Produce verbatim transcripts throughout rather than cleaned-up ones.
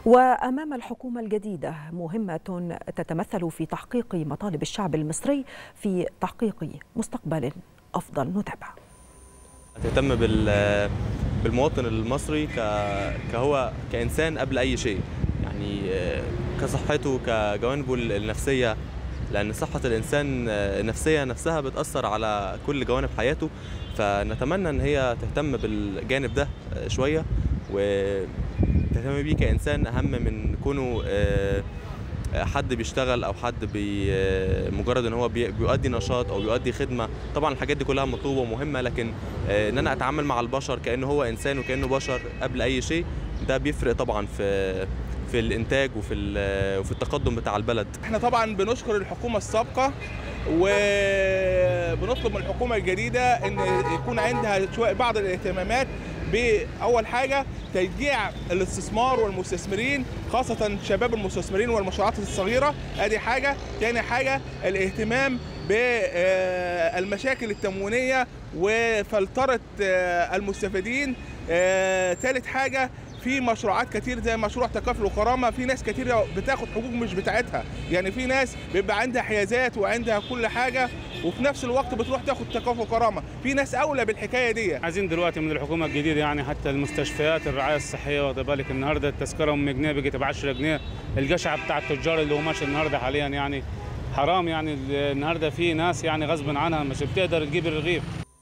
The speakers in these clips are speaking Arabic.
وأمام الحكومة الجديدة مهمة تتمثل في تحقيق مطالب الشعب المصري في تحقيق مستقبل أفضل. نتابع. تهتم بالمواطن المصري كهو كإنسان قبل أي شيء، يعني كصحته كجوانبه النفسية، لأن صحة الإنسان النفسية نفسها بتأثر على كل جوانب حياته، فنتمنى أن هي تهتم بالجانب ده شوية وتهتم بيه كإنسان أهم من كونه حد بيشتغل أو حد بي مجرد أن هو بيؤدي نشاط أو بيؤدي خدمة. طبعا الحاجات دي كلها مطلوبة ومهمة، لكن أن أنا أتعامل مع البشر كأنه هو إنسان وكأنه بشر قبل أي شيء، ده بيفرق طبعا في في الانتاج وفي وفي التقدم بتاع البلد. احنا طبعا بنشكر الحكومه السابقه وبنطلب من الحكومه الجديده ان يكون عندها شويه بعض الاهتمامات باول حاجه تشجيع الاستثمار والمستثمرين، خاصه شباب المستثمرين والمشروعات الصغيره، ادي حاجه. ثاني حاجه الاهتمام بالمشاكل التموينيه وفلتره المستفيدين. ثالث حاجه في مشروعات كتير زي مشروع تكافل وكرامه، في ناس كتير بتاخد حقوق مش بتاعتها، يعني في ناس بيبقى عندها حيازات وعندها كل حاجه وفي نفس الوقت بتروح تاخد تكافل وكرامه، في ناس اولى بالحكايه دي. عايزين دلوقتي من الحكومه الجديده يعني حتى المستشفيات الرعايه الصحيه، واخد بالك النهارده التذكره ام جنيه بقت ب عشرة جنيه، الجشع بتاع التجار اللي هو ماشي النهارده حاليا يعني حرام، يعني النهارده في ناس يعني غصب عنها مش بتقدر تجيب الرغيف.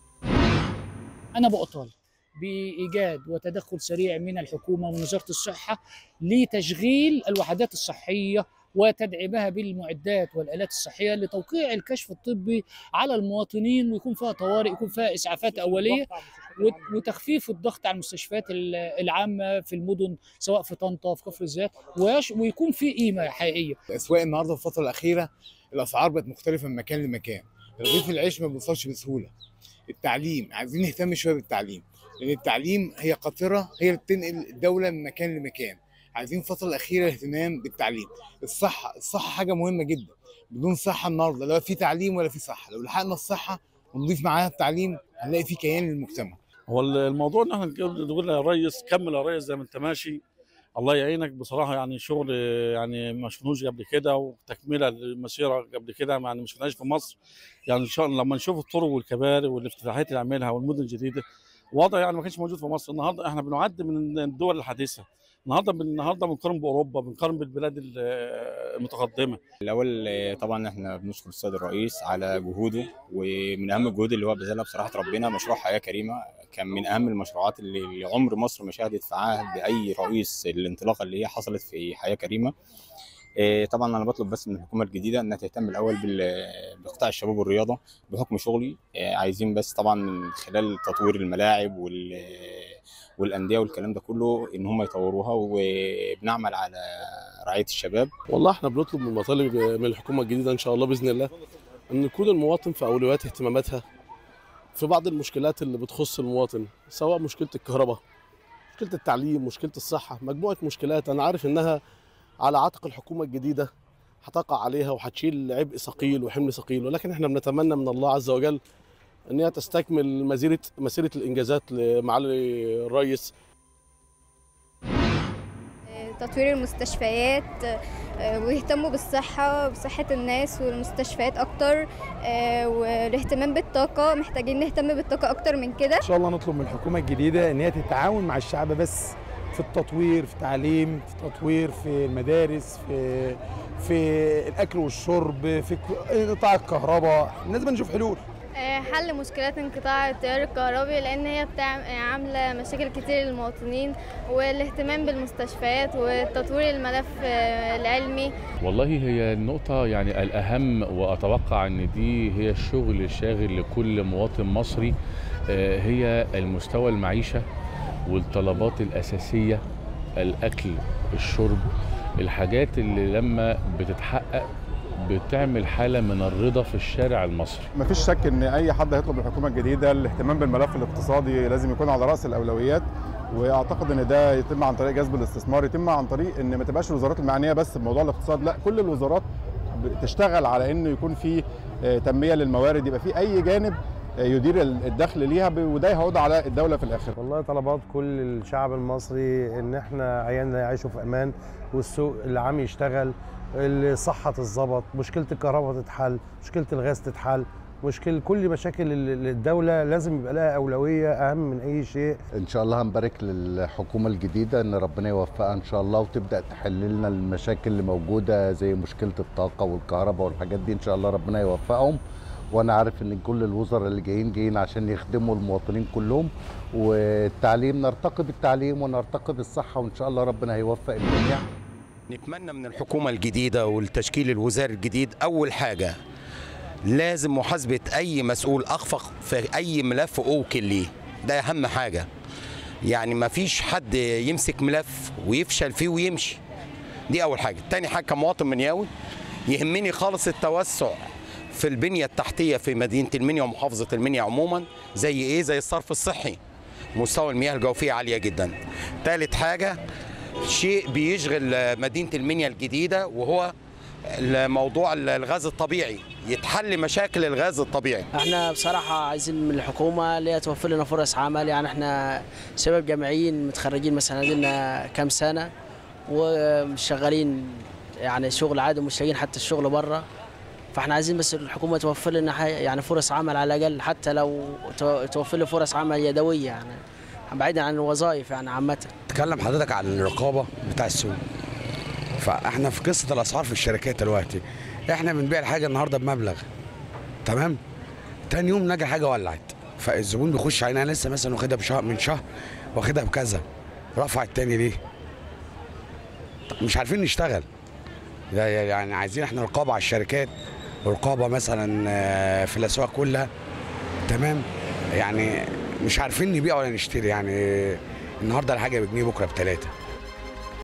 انا بأطالب بإيجاد وتدخل سريع من الحكومة ومن وزارة الصحة لتشغيل الوحدات الصحية وتدعيمها بالمعدات والآلات الصحية لتوقيع الكشف الطبي على المواطنين، ويكون فيها طوارئ، يكون فيها إسعافات أولية، وتخفيف الضغط على المستشفيات العامة في المدن سواء في طنطا في كفر الزيات، ويكون في قيمة حقيقية. الأسواق النهارده في الفترة الأخيرة الأسعار بقت مختلفة من مكان لمكان، رغيف العيش ما بيوصلش بسهولة. التعليم عايزين نهتم شوية بالتعليم، لأن التعليم هي قاطرة هي اللي بتنقل الدولة من مكان لمكان. عايزين الفترة الأخيرة اهتمام بالتعليم. الصحة، الصحة حاجة مهمة جدا، بدون صحة النهارده لا في تعليم ولا في صحة. لو لحقنا الصحة ونضيف معاها التعليم هنلاقي في كيان للمجتمع. هو الموضوع ان احنا نقول يا ريس كمل يا ريس زي ما انت ماشي، الله يعينك بصراحة، يعني شغل يعني ما شفناهوش قبل كده وتكملة للمسيرة قبل كده يعني ما شفناهاش في مصر. يعني ان شاء الله لما نشوف الطرق والكباري والافتتاحات اللي عملها والمدن الجديدة، وضع يعني ما كانش موجود في مصر. النهارده احنا بنعد من الدول الحديثه، النهارده النهارده بنقارن باوروبا، بنقارن بالبلاد المتقدمه. الاول طبعا احنا بنشكر السيد الرئيس على جهوده، ومن اهم الجهود اللي هو بذلها بصراحه ربنا مشروع حياه كريمه، كان من اهم المشروعات اللي عمر مصر ما شهدت في عهد باي رئيس الانطلاقه اللي هي حصلت في حياه كريمه. طبعا انا بطلب بس من الحكومه الجديده انها تهتم الاول بقطاع الشباب والرياضه بحكم شغلي. عايزين بس طبعا من خلال تطوير الملاعب والانديه والكلام ده كله ان هم يطوروها، وبنعمل على رعايه الشباب. والله احنا بنطلب من مطالب من الحكومه الجديده ان شاء الله باذن الله ان يكون المواطن في اولويات اهتماماتها في بعض المشكلات اللي بتخص المواطن، سواء مشكله الكهرباء، مشكله التعليم، مشكله الصحه، مجموعه مشكلات انا عارف انها على عاتق الحكومة الجديدة هتقع عليها وهتشيل عبء ثقيل وحمل ثقيل، ولكن احنا بنتمنى من الله عز وجل ان هي تستكمل مسيرة مسيرة الانجازات لمعالي الرئيس. تطوير المستشفيات ويهتموا بالصحة بصحة الناس والمستشفيات أكتر، والاهتمام بالطاقة، محتاجين نهتم بالطاقة أكتر من كده. إن شاء الله نطلب من الحكومة الجديدة إن هي تتعاون مع الشعب بس في التطوير، في التعليم، في التطوير، في المدارس، في في الاكل والشرب، في قطاع الكهرباء. لازم نشوف حلول. حل مشكلات انقطاع التيار الكهربي لان هي عامله مشاكل كتير للمواطنين، والاهتمام بالمستشفيات وتطوير الملف العلمي. والله هي النقطه يعني الاهم، واتوقع ان دي هي الشغل الشاغل لكل مواطن مصري، هي المستوى المعيشه والطلبات الأساسية، الأكل، الشرب، الحاجات اللي لما بتتحقق بتعمل حالة من الرضا في الشارع المصري. مفيش شك ان اي حد هيطلب الحكومة الجديدة الاهتمام بالملف الاقتصادي لازم يكون على رأس الأولويات، واعتقد ان ده يتم عن طريق جذب الاستثمار، يتم عن طريق ان ما تبقاش الوزارات المعنية بس بموضوع الاقتصاد، لا كل الوزارات تشتغل على انه يكون في تنمية للموارد، يبقى في اي جانب يدير الدخل ليها، وده هيعود على الدوله في الاخر. والله طلبات كل الشعب المصري ان احنا عيالنا يعيشوا في امان، والسوق العام يشتغل، الصحه تتظبط، مشكله الكهرباء تتحل، مشكله الغاز تتحل، مشكله كل مشاكل الدوله لازم يبقى لها اولويه اهم من اي شيء. ان شاء الله هنبارك للحكومه الجديده ان ربنا يوفقها ان شاء الله، وتبدا تحل لنا المشاكل اللي موجوده زي مشكله الطاقه والكهرباء والحاجات دي، ان شاء الله ربنا يوفقهم. وانا عارف ان كل الوزراء اللي جايين جايين عشان يخدموا المواطنين كلهم، والتعليم نرتقي بالتعليم ونرتقي بالصحه، وان شاء الله ربنا هيوفق الجميع. نتمنى من الحكومه الجديده والتشكيل الوزاري الجديد اول حاجه لازم محاسبه اي مسؤول اخفق في اي ملف اوكل ليه، ده اهم حاجه. يعني ما فيش حد يمسك ملف ويفشل فيه ويمشي، دي اول حاجه. تاني حاجه كمواطن منياوي يهمني خالص التوسع في البنيه التحتيه في مدينه المنيا ومحافظه المنيا عموما، زي ايه؟ زي الصرف الصحي، مستوى المياه الجوفيه عاليه جدا. ثالث حاجه شيء بيشغل مدينه المنيا الجديده وهو موضوع الغاز الطبيعي، يتحل مشاكل الغاز الطبيعي. احنا بصراحه عايزين من الحكومه اللي هي توفر لنا فرص عمل، يعني احنا شباب جامعيين متخرجين مثلا لنا كام سنه ومش شغالين يعني شغل عادي ومش لاقيين حتى الشغل بره، فاحنا عايزين بس الحكومه توفر لنا يعني فرص عمل على الاقل، حتى لو توفر لي فرص عمل يدويه يعني بعيدا عن الوظائف يعني عامه. تكلم حضرتك عن الرقابه بتاع السوق، فاحنا في قصه الاسعار في الشركات دلوقتي، احنا بنبيع الحاجه النهارده بمبلغ تمام، تاني يوم نلاقي الحاجه ولعت، فالزبون بيخش علينا لسه مثلا واخدها بشهر من شهر واخدها بكذا، رفع التاني ليه؟ مش عارفين نشتغل. يعني عايزين احنا رقابه على الشركات، رقابه مثلا في الاسواق كلها تمام، يعني مش عارفين نبيع ولا نشتري. يعني النهارده الحاجه بجنيه بكره بثلاثه.